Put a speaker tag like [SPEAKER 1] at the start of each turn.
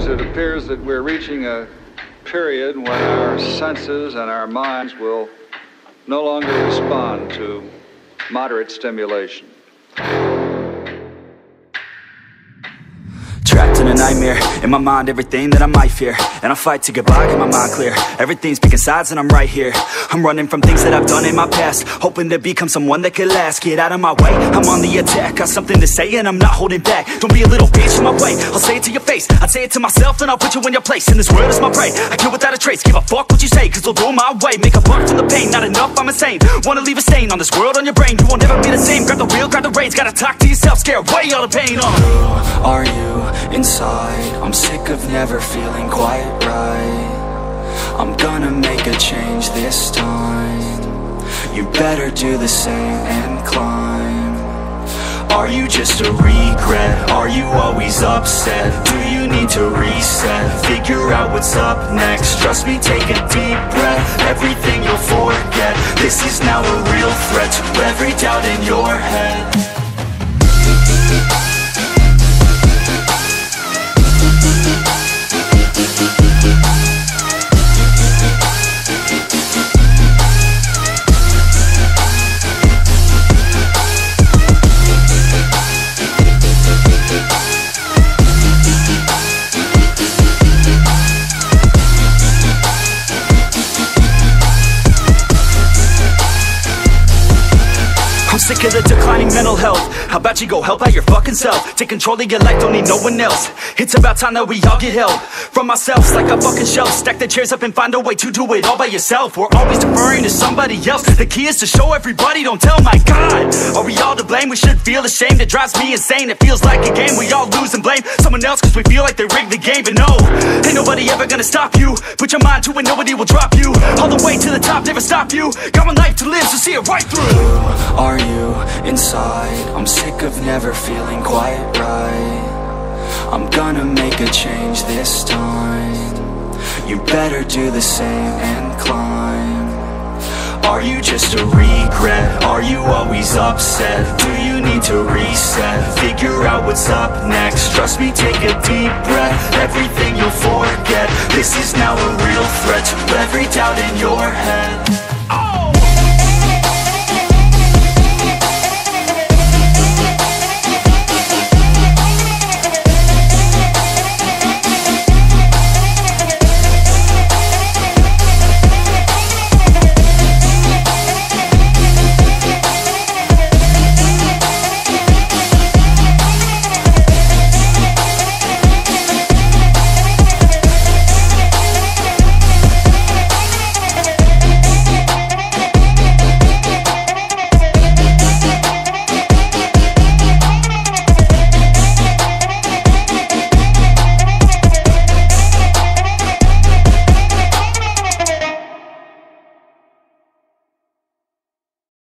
[SPEAKER 1] news, it appears that we're reaching a period when our senses and our minds will no longer respond to moderate stimulation.
[SPEAKER 2] Trapped in a nightmare, in my mind everything that I might fear. And I fight to get by, get my mind clear. Everything's picking sides and I'm right here. I'm running from things that I've done in my past, hoping to become someone that could last. Get out of my way, I'm on the attack. Got something to say and I'm not holding back. Don't be a little bitch in my way, I'll say it to your face. I'd say it to myself, then I'll put you in your place. And this world is my prey, I kill without a trace. Give a fuck what you say, cause they'll do it my way. Make a buck from the pain, not enough, I'm insane. Wanna leave a stain on this world, on your brain. You won't never be the same, grab the wheel, grab the reins. Gotta talk to yourself, scare away all the pain. Who are you inside? I'm sick of never feeling quite right. I'm gonna make a change this time. You better do the same and climb. Are you just a regret? Are you always upset? Do you need to reset? Figure out what's up next. Trust me, take a deep breath. Everything you'll forget. This is now a real threat to every doubt in your head. I'm sick of the declining mental health. How about you go help out your fucking self? Take control of your life, don't need no one else. It's about time that we all get help from ourselves, like a fucking shelf. Stack the chairs up and find a way to do it all by yourself. We're always deferring to somebody else. The key is to show everybody, don't tell. My God, are we all to blame? We should feel ashamed. It drives me insane. It feels like a game. We all lose and blame someone else cause we feel like they rigged the game. But no, ain't nobody ever gonna stop you. Put your mind to it, nobody will drop you. All the way to the top, never stop you. Got one life to live, so see it right through. Who are you inside? I'm sick of never feeling quite right. I'm gonna make a change this time. You better do the same and climb. Are you just a regret? Are you always upset? Do you need to reset? Figure out what's up next. Trust me, take a deep breath. Everything you'll forget. This is now a real threat to every doubt in your head.